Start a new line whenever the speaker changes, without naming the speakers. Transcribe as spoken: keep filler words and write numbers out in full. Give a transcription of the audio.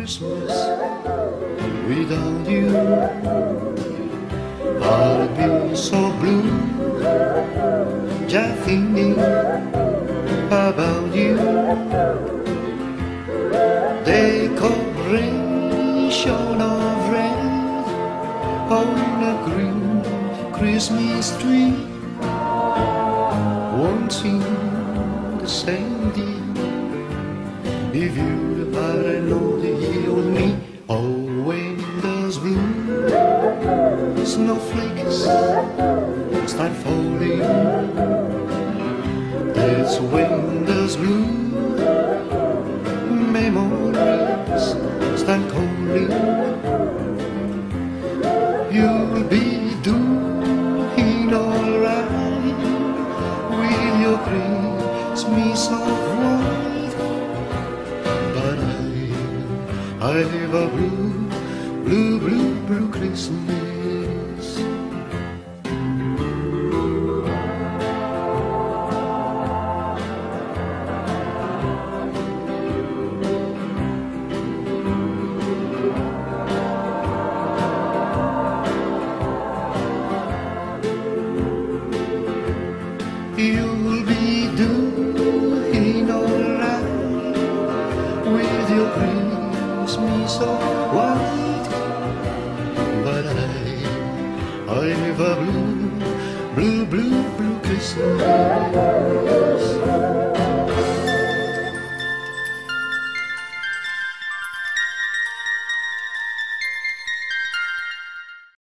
Christmas without you. I'll be so blue, just thinking about you. Decoration of red on a green Christmas tree won't seem the same day if you hadn't known you and me. Oh, windows blue, snowflakes start falling. It's windows blue, memories start calling. You'll be doing alright with your Christmas of white, but I, I have a blue, blue, blue, blue Christmas. You'll be doing alright with your Christmas of white, but I, I have a blue, blue, blue, blue Christmas.